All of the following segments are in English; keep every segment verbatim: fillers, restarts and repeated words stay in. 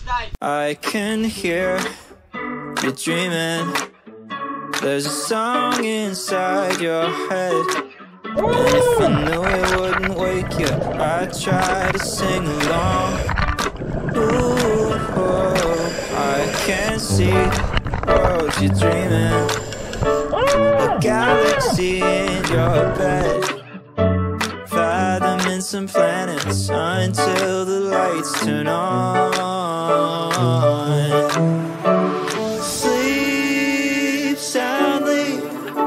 I can hear you dreaming. There's a song inside your head, and if I knew it wouldn't wake you, I'd try to sing along. Ooh, oh, I can see what you're dreaming. A galaxy in your bed, fathoming some planets until the lights turn on. Sleep soundly,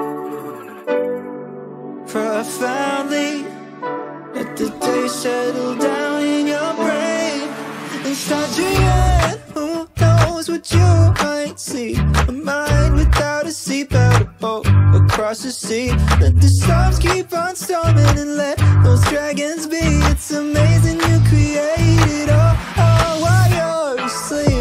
profoundly. Let the day settle down in your brain and start dreaming. Who knows what you might see? A mind without a seatbelt, a boat across the sea. Let the storms keep on storming and let those dragons be. It's amazing you created all, all while you're asleep.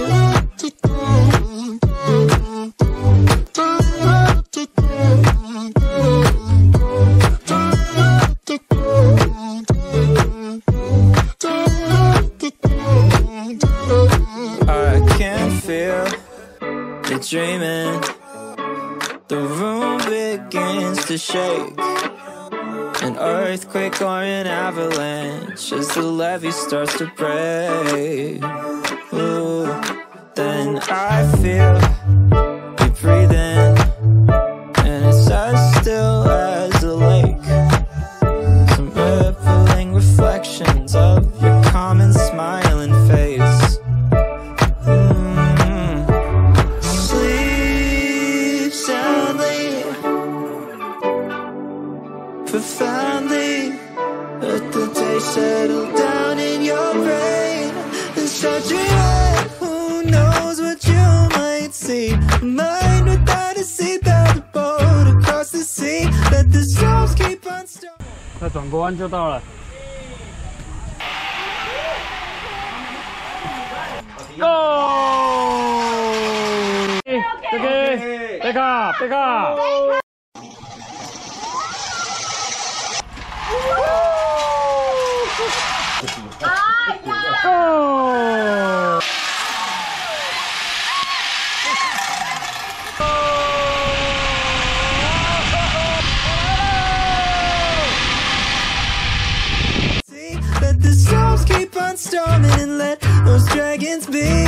I can feel you dreaming. The room begins to shake, an earthquake or an avalanche as the levee starts to break. Ooh, then I feel you breathing, and it's as still as a lake. Some rippling reflections of your calm and smiling face. Profoundly, let the day settle down in your brain and start dreaming. Who knows what you might see? A mind without a seatbelt, a boat across the sea. Let the storms keep on storming. 那转个弯就到了。Go！ OK， 贝卡，贝卡。 Go! See, let the storms keep on storming and let those dragons be.